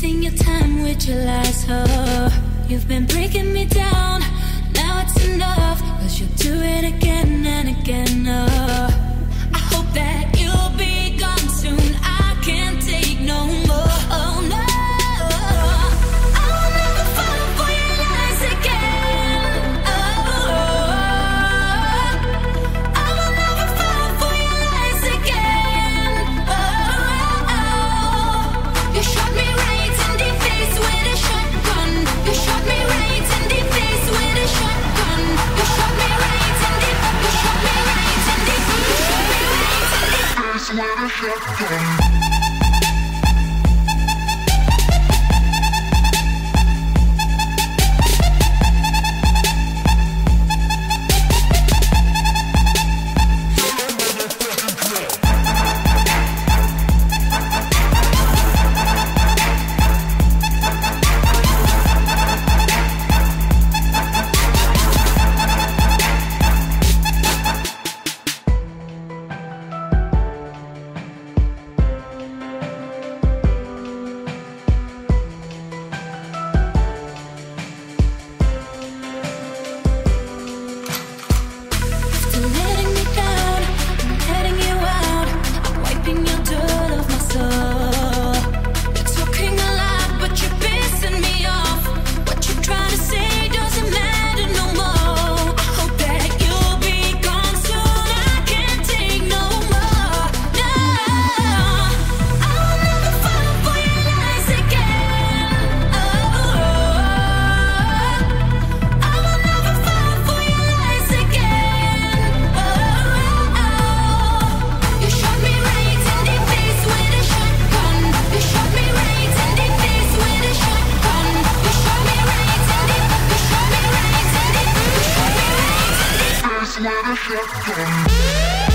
wasting your time with your lies, oh. You've been breaking me down, now it's enough, 'cause you'll do it again and again, oh. I hope that you'll be gone soon, I can't take no more, oh no. I'll never fall for your lies again, oh. I will never fall for your lies again, oh. You shot me right in the face with a shotgun. You shot me right in the face with a shotgun. You shot me right in the, you shot me right in the, you shot me right in the face with a shotgun. With a shotgun.